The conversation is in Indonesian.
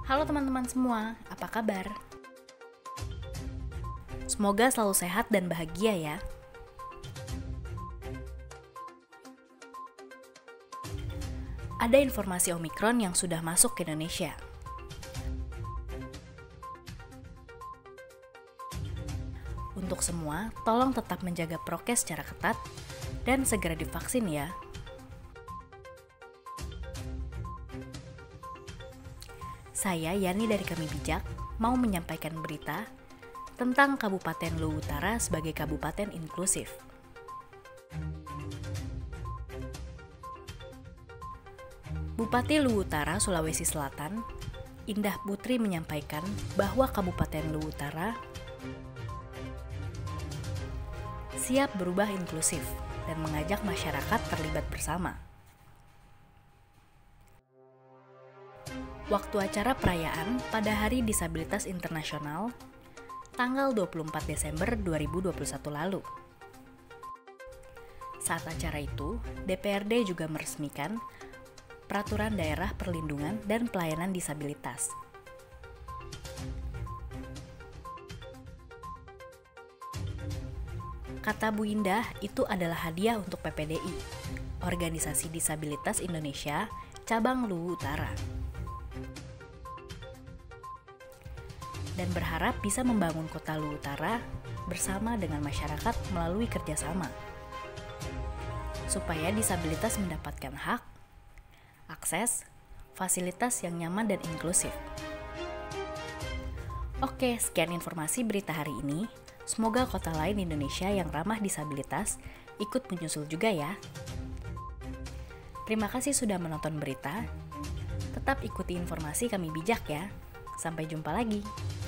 Halo teman-teman semua, apa kabar? Semoga selalu sehat dan bahagia ya. Ada informasi Omikron yang sudah masuk ke Indonesia. Untuk semua, tolong tetap menjaga prokes secara ketat dan segera divaksin ya. Saya Yani dari Kami Bijak mau menyampaikan berita tentang Kabupaten Luwu Utara sebagai kabupaten inklusif. Bupati Luwu Utara, Sulawesi Selatan, Indah Putri menyampaikan bahwa Kabupaten Luwu Utara siap berubah inklusif dan mengajak masyarakat terlibat bersama. Waktu acara perayaan pada Hari Disabilitas Internasional, tanggal 24 Desember 2021 lalu. Saat acara itu, DPRD juga meresmikan Peraturan Daerah Perlindungan dan Pelayanan Disabilitas. Kata Bu Indah, itu adalah hadiah untuk PPDI, Organisasi Disabilitas Indonesia, Cabang Luwu Utara. Dan berharap bisa membangun kota Luwu Utara bersama dengan masyarakat melalui kerjasama, supaya disabilitas mendapatkan hak, akses, fasilitas yang nyaman dan inklusif. Oke, sekian informasi berita hari ini. Semoga kota lain di Indonesia yang ramah disabilitas ikut menyusul juga ya. Terima kasih sudah menonton berita. Tetap ikuti informasi Kami Bijak ya. Sampai jumpa lagi.